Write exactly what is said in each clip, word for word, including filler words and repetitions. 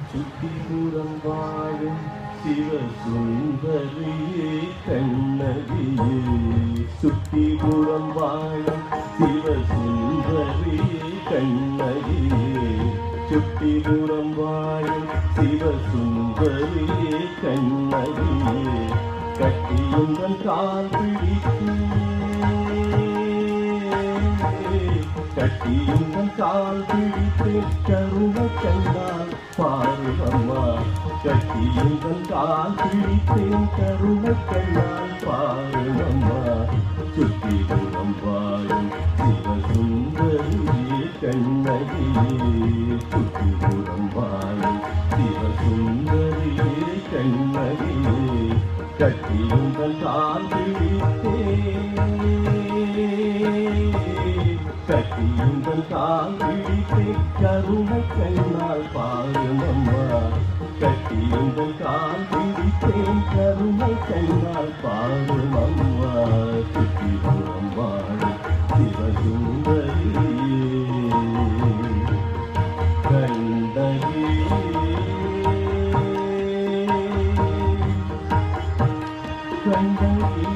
சுத்திபுரம் வாழும் சிவசுந்தரியே கண்ணகியே சுத்திபுரம் வாழும் சிவசுந்தரியே கண்ணகியே சுத்திபுரம் வாழும் சிவசுந்தரியே கண்ணகியே கட்டியுந்தன் கால் பிடித்து கட்டியுந்தன் கால் பிடித்து கருணை கண்டால் பாருவம்மா கட்டியுந்தன் கால் பிடித்தேன் கருணை கண்டால் பாருவம்மா சுத்திபுரம் வாழும் சிவசுந்தரியே கண்ணகியே சுத்திபுரம் வாழும் சிவசுந்தரியே கண்ணகியே கட்டியுந்தன் கால் பிடித்தேன் கட்டியுந்தன் கால் பிடித்தே கருணை கண்ணால் பாருமம்மா கட்டியுந்தன் கால் பிடித்தேன் கருணை கண்ணால் பாருமம்மா சுத்திபுரம் வாழும் சிவசுந்தரியே கண்ணகியே கண்ணகியே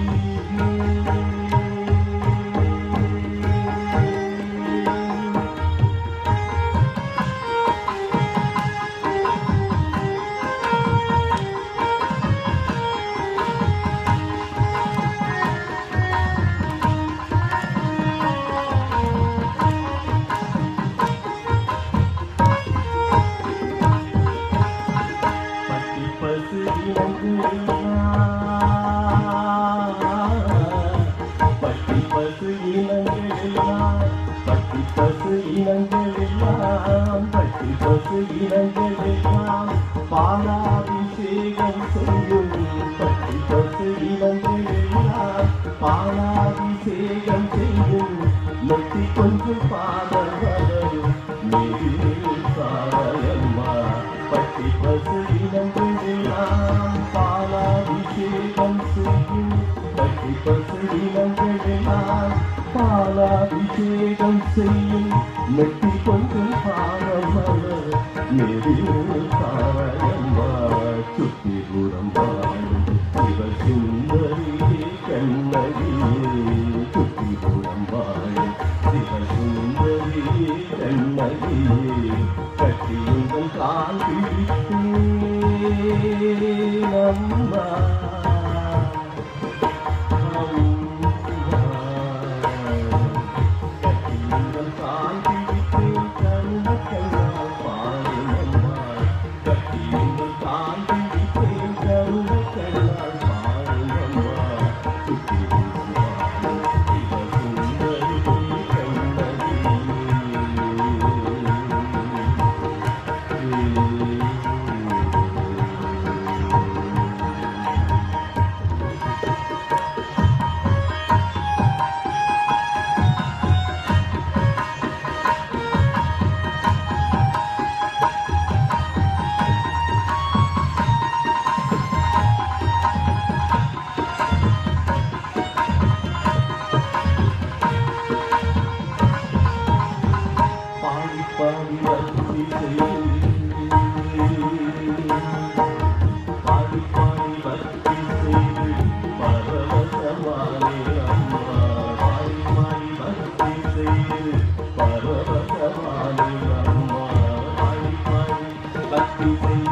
பட்டி பசு இனங்களெல்லாம் பட்டி பசு இனங்களெல்லாம் பட்டி பசு இனங்களெல்லாம் பாலாபிஷேகம் செய்யும் பட்டி பசு இனங்களெல்லாம் பாலாபிஷேகம் செய்யும் நொட்டி கொஞ்சம் பாடல் வரும் நெறியில் சாரயம்மா பட்டி பசு இனங்களெல்லாம் பாலாபிஷேகம் செய்யும் பட்டி பசு இனங்களெல்லாம் பாலாபிஷேகம் செய்யும் நெட்டி கொஞ்சம் பாடல் நெறியில் சாரயம்மா சுத்திபுரம் வாழும் சிவசுந்தரியே கண்ணகியே சுத்திபுரம் வாழும் சிவசுந்தரியே கண்ணகியே கட்டியுந்தன் கால் பிடித்தேன் அம்மா கட்டியுந்தன் கால் பிடித்தேன் கருணை கண்ணால் பாருமம்மா கட்டியுந்தன் கால் பிடித்தேன் கருணை கண்ணால் பாருமம்மா சுத்திபுரம் வாழும் சிவசுந்தரியே கண்ணகியே பாடி பாடி பக்தி செய்து பாடி பாடி பக்தி செய்து பரவசமானே அம்மா பாடி பாடி பக்தி செய்து பரவசமானே அம்மா பாடி பாடி பக்தி செய்து